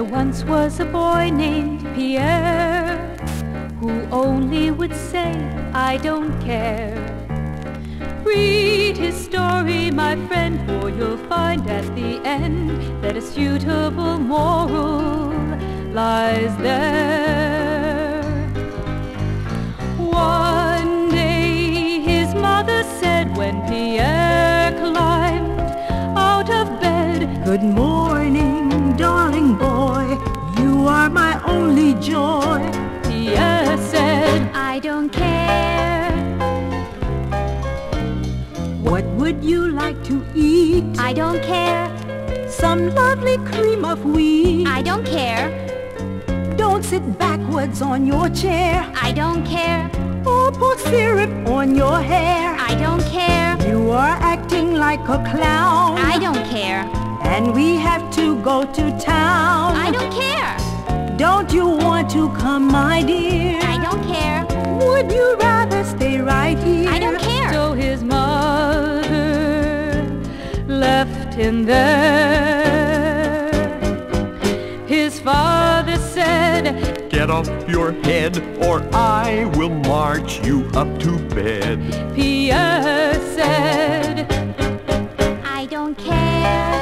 There once was a boy named Pierre who only would say, I don't care. Read his story, my friend, for you'll find at the end that a suitable moral lies there. One day his mother said when Pierre climbed out of bed, Good morning, darling boy, you are my only joy. Pierre said, I don't care. What would you like to eat? I don't care. Some lovely cream of wheat. I don't care. Don't sit backwards on your chair I don't care. or pour syrup on your hair. I don't care. You are acting like a clown, I don't care. and we have to go to town. I don't care. Don't you want to come, my dear? I don't care. Would you rather stay right here? I don't care. So his mother left him there. His father said, Get off your head or I will march you up to bed. Pierre said, I don't care.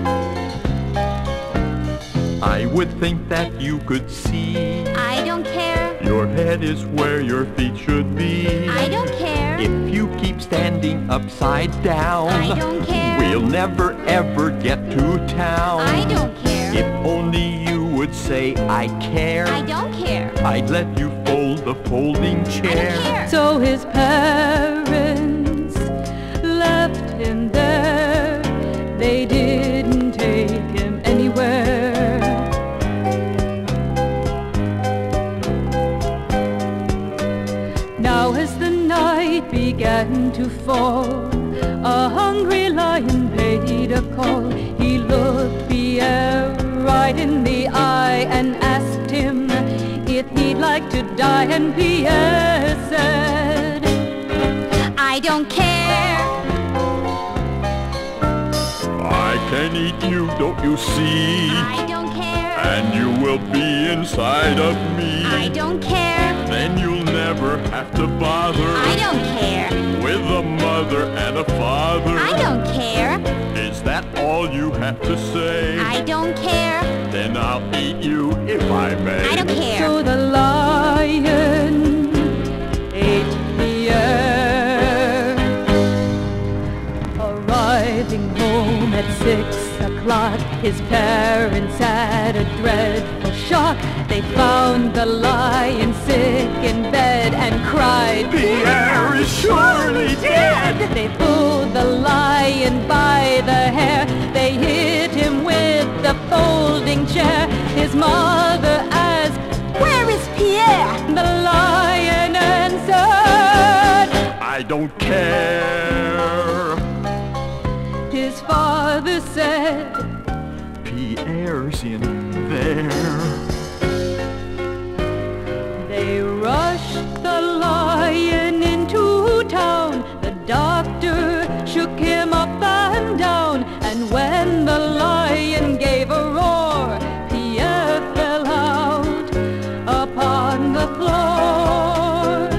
I would think that you could see I don't care. your head is where your feet should be. I don't care. If you keep standing upside down, I don't care. we'll never ever get to town. I don't care. If only you would say I care, I don't care. I'd let you fold the folding I chair. don't care. so his parents left him there. They didn't take him anywhere. Now as the night began to fall, a hungry lion paid a call. He looked Pierre right in the eye and asked him if he'd like to die. And Pierre said, I don't care. I can eat you, don't you see? I don't care. And you will be inside of me. I don't care. Then you'll never have to bother I don't care. with a mother and a father. I don't care. Is that all you have to say? I don't care. Then I'll eat you if I may. I don't care. so the lion ate Pierre. Arriving home at 6 o'clock, his parents had a dreadful shock. They found the lion sick in bed and cried, Pierre is surely dead. They pulled the lion by the hair. They hit him with the folding chair. His mother asked, Where is Pierre? the lion answered. I don't care. His father said, Pierre's in there. they rushed the lion into town. The doctor shook him up and down, and when the lion gave a roar, Pierre fell out upon the floor.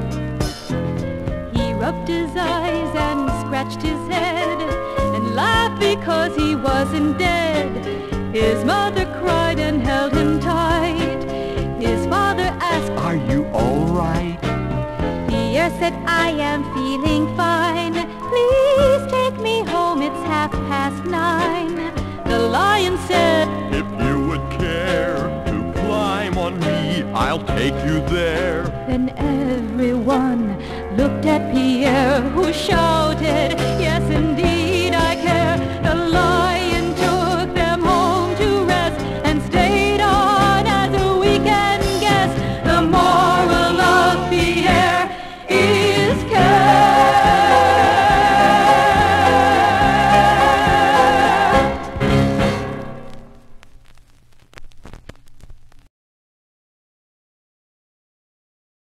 He rubbed his eyes and scratched his head and laughed because he wasn't dead. His mother cried and held him tight. His father asked, Are you all right? Pierre said, I am feeling fine. Please take me home, it's 9:30. the lion said, If you would care to climb on me, I'll take you there. then everyone looked at Pierre, who shouted, yes indeed.